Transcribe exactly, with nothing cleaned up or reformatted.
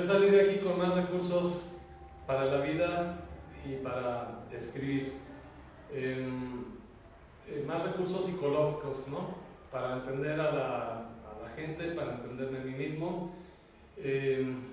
yo salí de aquí con más recursos para la vida y para escribir. Eh, eh, más recursos psicológicos, ¿no? Para entender a la, a la gente, para entenderme a mí mismo. Eh,